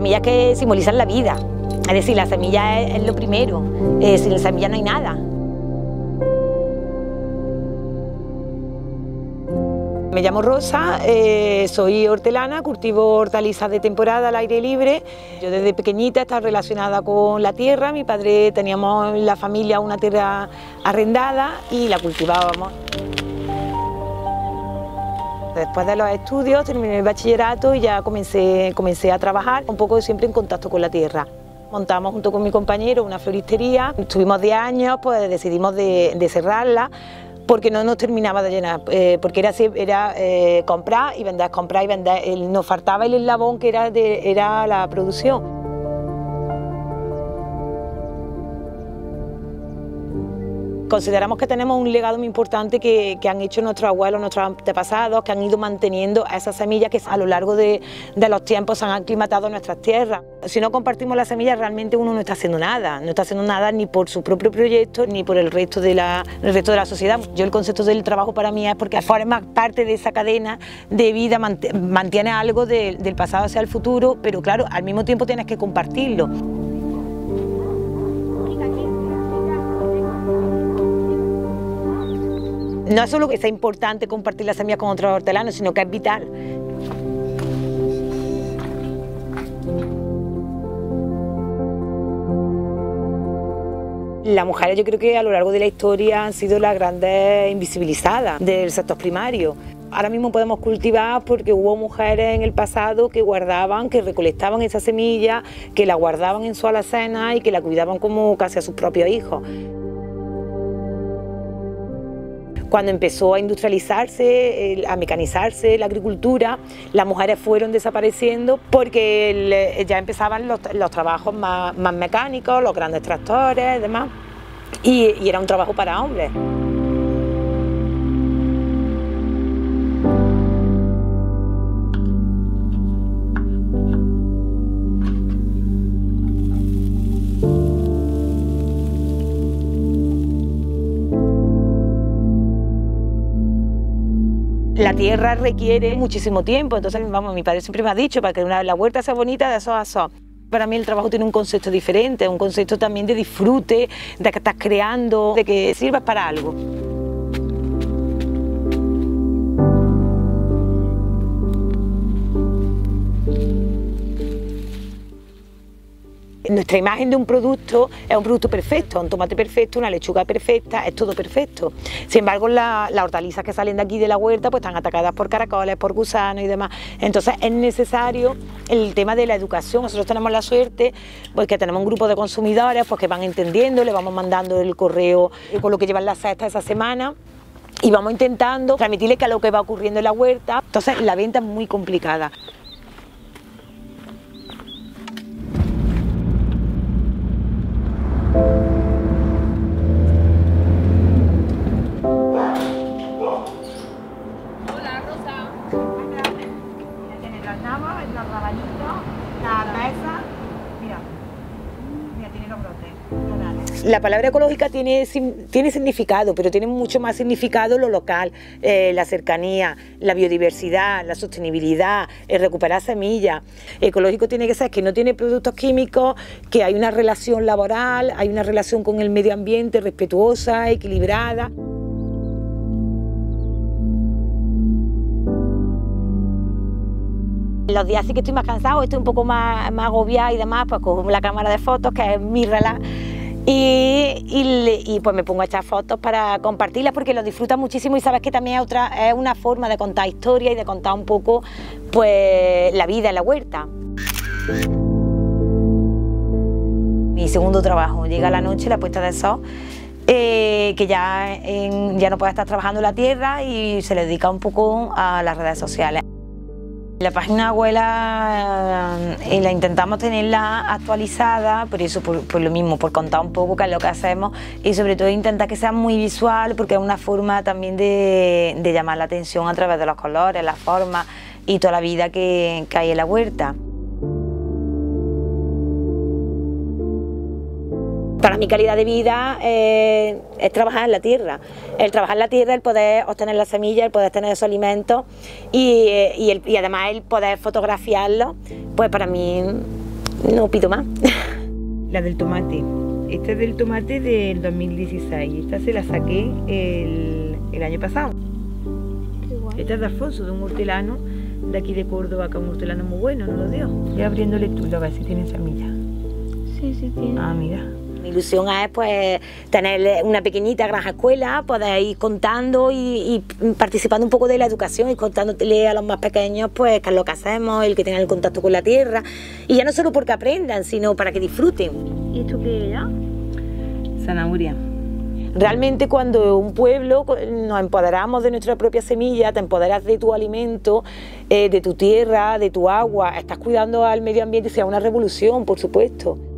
semillas que simbolizan la vida. Es decir, la semilla es lo primero, sin la semilla no hay nada. Me llamo Rosa, soy hortelana, cultivo hortalizas de temporada al aire libre. Yo desde pequeñita he estado relacionada con la tierra. Mi padre, teníamos en la familia una tierra arrendada y la cultivábamos. Después de los estudios terminé el bachillerato y ya comencé a trabajar, un poco siempre en contacto con la tierra. Montamos junto con mi compañero una floristería, estuvimos 10 años, pues decidimos de cerrarla, porque no nos terminaba de llenar, porque era comprar y vender, nos faltaba el eslabón que era la producción. Consideramos que tenemos un legado muy importante que han hecho nuestros abuelos, nuestros antepasados, que han ido manteniendo esas semillas que a lo largo de los tiempos se han aclimatado en nuestras tierras. Si no compartimos las semillas, realmente uno no está haciendo nada ni por su propio proyecto ni por el resto de la sociedad. Yo el concepto del trabajo para mí es porque formas parte de esa cadena de vida, mantiene algo del pasado hacia el futuro, pero claro, al mismo tiempo tienes que compartirlo. No es solo que sea importante compartir las semillas con otros hortelanos, sino que es vital. Las mujeres, yo creo que a lo largo de la historia han sido las grandes invisibilizadas del sector primario. Ahora mismo podemos cultivar porque hubo mujeres en el pasado que guardaban, que recolectaban esa semilla, que la guardaban en su alacena y que la cuidaban como casi a sus propios hijos. Cuando empezó a industrializarse, a mecanizarse la agricultura, las mujeres fueron desapareciendo porque ya empezaban los trabajos más mecánicos, los grandes tractores y demás, y era un trabajo para hombres. La tierra requiere muchísimo tiempo, entonces vamos, mi padre siempre me ha dicho, para que la huerta sea bonita, de sol a sol. Para mí el trabajo tiene un concepto diferente, un concepto también de disfrute, de que estás creando, de que sirvas para algo. Nuestra imagen de un producto es un producto perfecto, un tomate perfecto, una lechuga perfecta, es todo perfecto. Sin embargo, las hortalizas que salen de aquí de la huerta pues están atacadas por caracoles, por gusanos y demás. Entonces es necesario el tema de la educación. Nosotros tenemos la suerte pues que tenemos un grupo de consumidores pues que van entendiendo, le vamos mandando el correo con lo que llevan las cestas esa semana y vamos intentando transmitirles qué es lo que va ocurriendo en la huerta. Entonces la venta es muy complicada. Hola, Rosa. Mira, tiene las navas, los rabanitos, la pesa. Mira, tiene los brotes. La palabra ecológica tiene significado, pero tiene mucho más significado lo local, la cercanía, la biodiversidad, la sostenibilidad, el recuperar semillas. Ecológico tiene que ser que no tiene productos químicos, que hay una relación laboral, hay una relación con el medio ambiente respetuosa, equilibrada. Los días sí que estoy más cansado, estoy un poco más agobiada y demás, pues cojo la cámara de fotos, que es mi relax, y pues me pongo a echar fotos para compartirlas porque lo disfrutas muchísimo y sabes que también es una forma de contar historias y de contar un poco pues la vida en la huerta. Mi segundo trabajo, llega la noche, la puesta de sol, que ya no puede estar trabajando la tierra y se le dedica un poco a las redes sociales. La página web la intentamos tenerla actualizada, por eso, por lo mismo, por contar un poco qué es lo que hacemos y sobre todo intentar que sea muy visual porque es una forma también de llamar la atención a través de los colores, las formas y toda la vida que hay en la huerta. Para mi calidad de vida es trabajar en la tierra. El trabajar en la tierra, el poder obtener las semillas, el poder tener esos alimentos y además el poder fotografiarlos, pues para mí no pido más. La del tomate. Esta es del tomate del 2016. Esta se la saqué el año pasado. Qué guay. Esta es de Alfonso, de un hortelano de aquí de Córdoba, que es un hortelano muy bueno, nos lo dio. Voy abriéndole tú, a ver si tiene semilla. Sí, sí tiene. Ah, mira. Mi ilusión es pues tener una pequeñita granja escuela, poder ir contando y participando un poco de la educación y contándole a los más pequeños pues qué es lo que hacemos, el que tengan el contacto con la tierra, y ya no solo porque aprendan, sino para que disfruten. ¿Y esto qué era? Zanahoria. Realmente cuando un pueblo nos empoderamos de nuestra propia semilla, te empoderas de tu alimento, de tu tierra, de tu agua, estás cuidando al medio ambiente, sea una revolución, por supuesto.